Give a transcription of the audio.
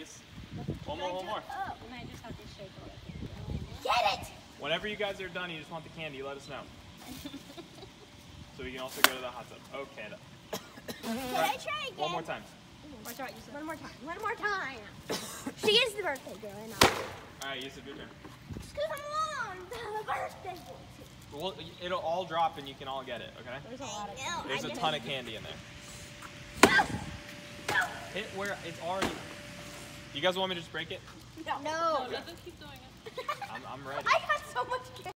please. One more. I might just have to shake all that candy. Get it! Whenever you guys are done, you just want the candy, let us know. So we can also go to the hot tub. Okay. Can I try again? One more time. One more time. She is the birthday girl, I know. Alright, Yusuf, your turn. Come on, the birthday girl. Well, it'll all drop and you can all get it, okay? There's a lot of No, There's a ton of candy in there. Hit where it's already... You guys want me to just break it? No. No, just keep doing it. I'm ready. I got so much candy.